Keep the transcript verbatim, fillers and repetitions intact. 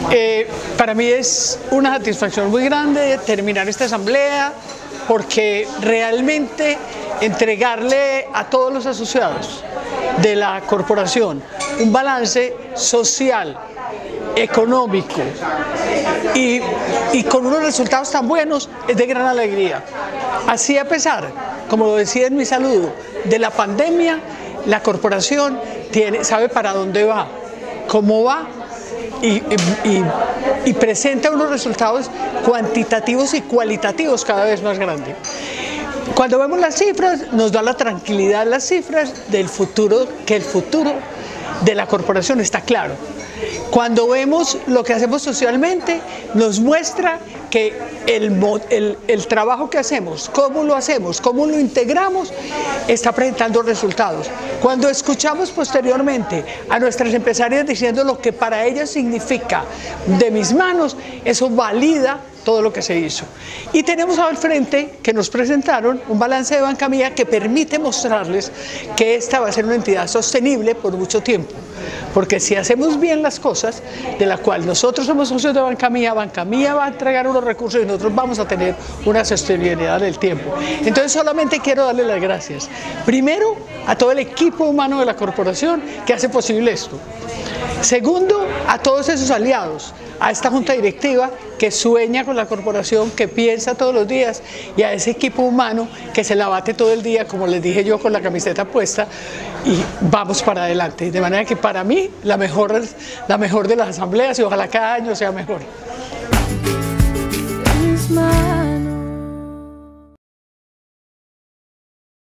Eh, para mí es una satisfacción muy grande terminar esta asamblea, porque realmente entregarle a todos los asociados de la corporación un balance social, económico y, y con unos resultados tan buenos es de gran alegría. Así, a pesar, como lo decía en mi saludo, de la pandemia, la corporación tiene, sabe para dónde va, cómo va y, y, y presenta unos resultados cuantitativos y cualitativos cada vez más grandes. Cuando vemos las cifras, nos da la tranquilidad las cifras del futuro, que el futuro de la corporación está claro. Cuando vemos lo que hacemos socialmente, nos muestra que el, el, el trabajo que hacemos, cómo lo hacemos, cómo lo integramos, está presentando resultados. Cuando escuchamos posteriormente a nuestras empresarias diciendo lo que para ellas significa de mis manos, eso valida todo lo que se hizo. Y tenemos al frente que nos presentaron un balance de Banca Mía que permite mostrarles que esta va a ser una entidad sostenible por mucho tiempo. Porque si hacemos bien las cosas, de la cual nosotros somos socios de Banca Mía, Banca Mía va a entregar unos recursos y nosotros vamos a tener una sostenibilidad del tiempo. Entonces solamente quiero darle las gracias. Primero, a todo el equipo humano de la corporación que hace posible esto. Segundo, a todos esos aliados, a esta junta directiva que sueña con la corporación, que piensa todos los días, y a ese equipo humano que se la bate todo el día, como les dije yo, con la camiseta puesta, y vamos para adelante. De manera que para mí la mejor, la mejor de las asambleas, y ojalá cada año sea mejor.